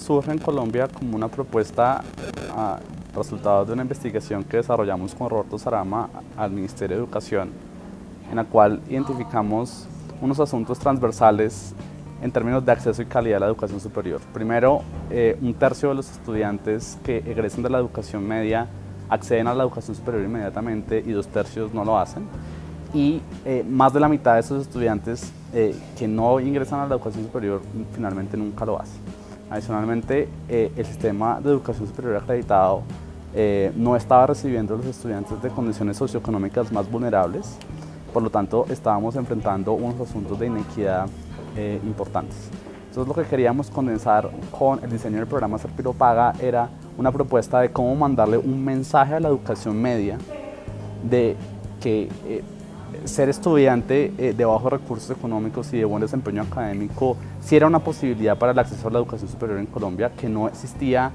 surge en Colombia como una propuesta resultado de una investigación que desarrollamos con Roberto Sarama al Ministerio de Educación, en la cual identificamos unos asuntos transversales en términos de acceso y calidad a la educación superior. Primero, un tercio de los estudiantes que egresan de la educación media acceden a la educación superior inmediatamente y 2/3 no lo hacen. Y más de la mitad de esos estudiantes que no ingresan a la educación superior finalmente nunca lo hacen. Adicionalmente, el sistema de educación superior acreditado no estaba recibiendo a los estudiantes de condiciones socioeconómicas más vulnerables, por lo tanto estábamos enfrentando unos asuntos de inequidad importantes. Entonces lo que queríamos condensar con el diseño del programa Ser Pilo Paga era una propuesta de cómo mandarle un mensaje a la educación media de que ser estudiante de bajos recursos económicos y de buen desempeño académico sí era una posibilidad para el acceso a la educación superior en Colombia, que no existía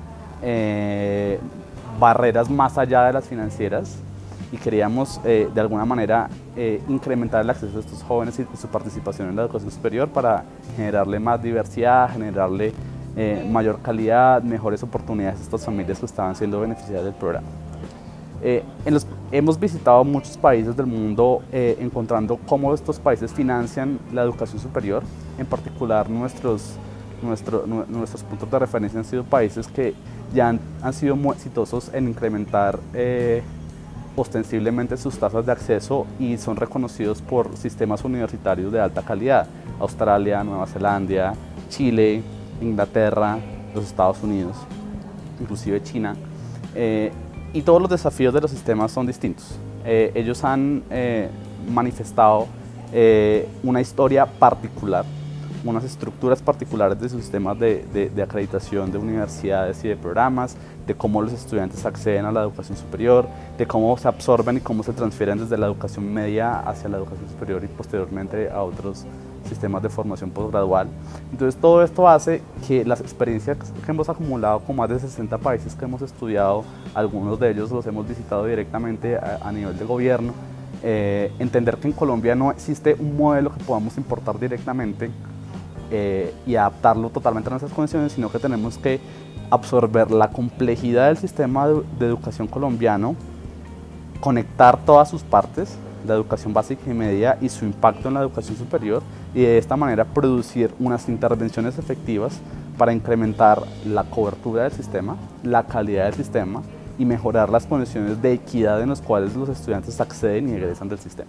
barreras más allá de las financieras, y queríamos de alguna manera incrementar el acceso de estos jóvenes y su participación en la educación superior para generarle más diversidad, generarle mayor calidad, mejores oportunidades a estas familias que estaban siendo beneficiadas del programa. Hemos visitado muchos países del mundo encontrando cómo estos países financian la educación superior. En particular nuestros puntos de referencia han sido países que ya han sido muy exitosos en incrementar ostensiblemente sus tasas de acceso y son reconocidos por sistemas universitarios de alta calidad. Australia, Nueva Zelanda, Chile, Inglaterra, los Estados Unidos, inclusive China. Y todos los desafíos de los sistemas son distintos. Ellos han manifestado una historia particular, unas estructuras particulares de sus sistemas de acreditación de universidades y de programas, de cómo los estudiantes acceden a la educación superior, de cómo se absorben y cómo se transfieren desde la educación media hacia la educación superior y posteriormente a otros sistemas de formación postgradual. Entonces todo esto hace que las experiencias que hemos acumulado con más de 60 países que hemos estudiado, algunos de ellos los hemos visitado directamente a nivel de gobierno, entender que en Colombia no existe un modelo que podamos importar directamente y adaptarlo totalmente a nuestras condiciones, sino que tenemos que absorber la complejidad del sistema de educación colombiano, conectar todas sus partes, la educación básica y media y su impacto en la educación superior, y de esta manera producir unas intervenciones efectivas para incrementar la cobertura del sistema, la calidad del sistema y mejorar las condiciones de equidad en las cuales los estudiantes acceden y egresan del sistema.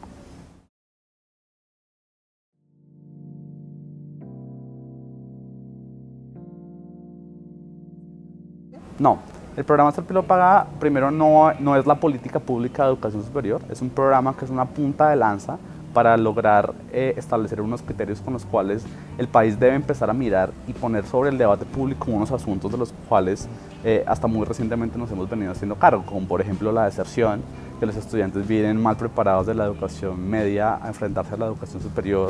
No, el programa Ser Pilo Paga primero no es la política pública de educación superior, es un programa que es una punta de lanza para lograr establecer unos criterios con los cuales el país debe empezar a mirar y poner sobre el debate público unos asuntos de los cuales hasta muy recientemente nos hemos venido haciendo cargo, como por ejemplo la deserción, que los estudiantes vienen mal preparados de la educación media a enfrentarse a la educación superior,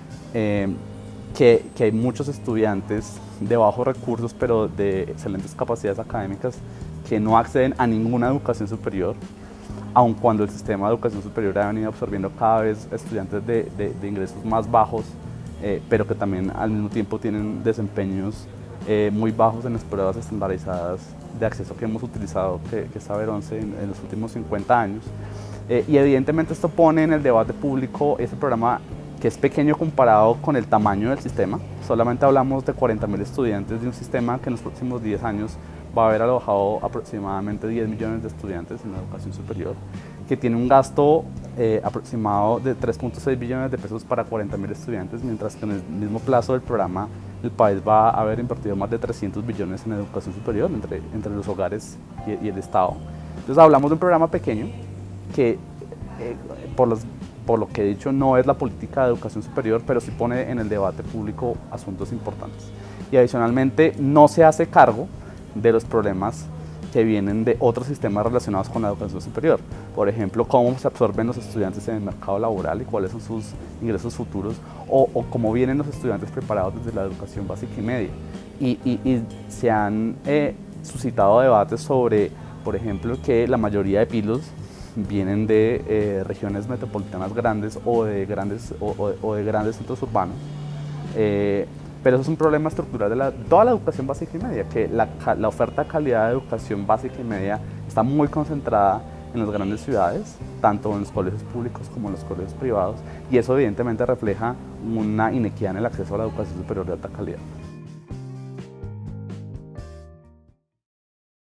que hay muchos estudiantes de bajos recursos pero de excelentes capacidades académicas que no acceden a ninguna educación superior, aun cuando el sistema de educación superior ha venido absorbiendo cada vez estudiantes de ingresos más bajos, pero que también al mismo tiempo tienen desempeños muy bajos en las pruebas estandarizadas de acceso que hemos utilizado, que es Saber 11 en los últimos 50 años. Y evidentemente esto pone en el debate público ese programa que es pequeño comparado con el tamaño del sistema. Solamente hablamos de 40.000 estudiantes de un sistema que en los próximos 10 años va a haber alojado aproximadamente 10 millones de estudiantes en la educación superior, que tiene un gasto aproximado de 3.6 billones de pesos para 40.000 estudiantes, mientras que en el mismo plazo del programa el país va a haber invertido más de 300 billones en educación superior entre los hogares y el Estado. Entonces hablamos de un programa pequeño que por lo que he dicho, no es la política de educación superior, pero sí pone en el debate público asuntos importantes. Y adicionalmente no se hace cargo de los problemas que vienen de otros sistemas relacionados con la educación superior. Por ejemplo, cómo se absorben los estudiantes en el mercado laboral y cuáles son sus ingresos futuros, o cómo vienen los estudiantes preparados desde la educación básica y media. Y se han suscitado debates sobre, por ejemplo, que la mayoría de pilos vienen de regiones metropolitanas grandes o de grandes centros urbanos, Pero eso es un problema estructural de toda la educación básica y media, que la oferta de calidad de educación básica y media está muy concentrada en las grandes ciudades, tanto en los colegios públicos como en los colegios privados, y eso evidentemente refleja una inequidad en el acceso a la educación superior de alta calidad.